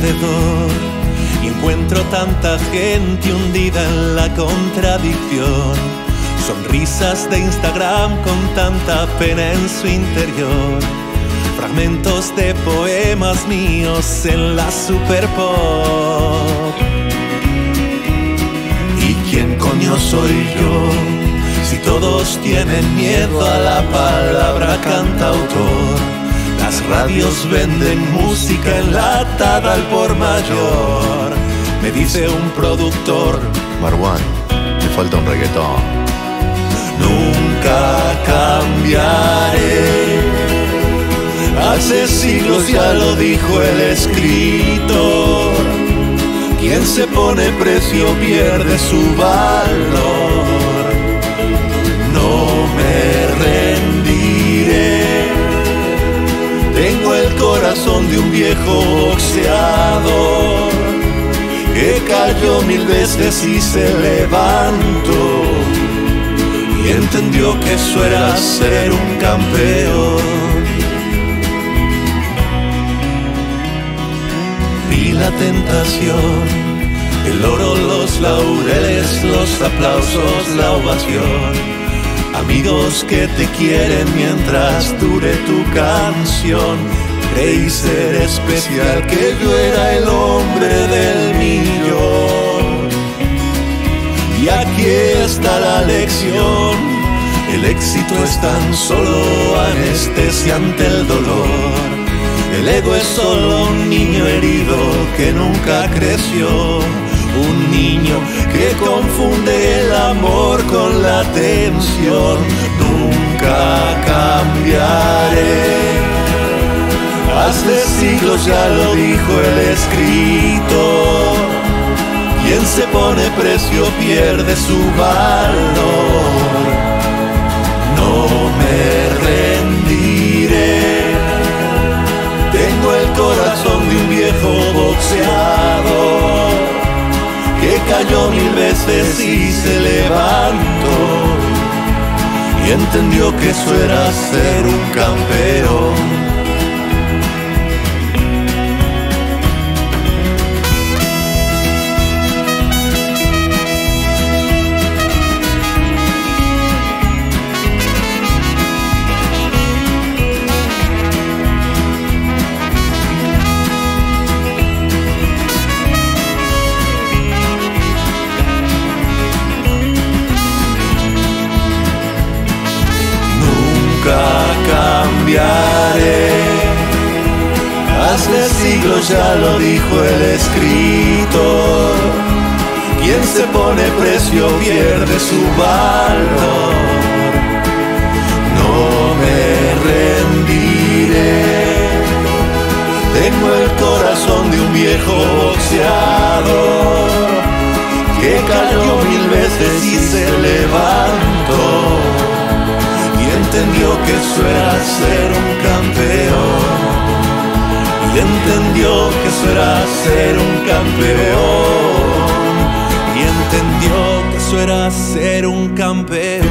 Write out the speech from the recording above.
alrededor y encuentro tanta gente hundida en la contradicción. Sonrisas de Instagram con tanta pena en su interior. Fragmentos de poemas míos en la super pop. ¿Y quién coño soy yo? Si todos tienen miedo a la palabra cantautor. Las radios venden música enlatada al por mayor. Me dice un productor: Marwan, te falta un reggaetón. Nunca cambiaré. Hace siglos ya lo dijo el escritor. Quien se pone precio pierde su valor. No me rendiré. Tengo el corazón de un viejo boxeador que cayó 1000 veces y se levantó. Y entendió que eso era ser un campeón. Vi la tentación, el oro, los laureles, los aplausos, la ovación. Amigos que te quieren mientras dure tu canción. Creí ser especial, que yo era el hombre del millón. Y aquí está la lección: el éxito es tan solo anestesia ante el dolor. El ego es solo un niño herido que nunca creció. Un niño que confunde el amor con la tensión. Nunca cambiaré. Hace siglos ya lo dijo el escritor. Quien se pone precio pierde su valor. No me rendiré. Tengo el corazón de un viejo boxeador que cayó 1000 veces y se levantó. Y entendió que eso era ser un campeón. Cambiaré. Hace siglos ya lo dijo el escritor. Quien se pone precio pierde su valor. No me rendiré. Tengo el corazón de un viejo boxeador que cayó 1000 veces y se levantó. Entendió que eso era ser un campeón. Y entendió que eso era ser un campeón. Y entendió que eso era ser un campeón.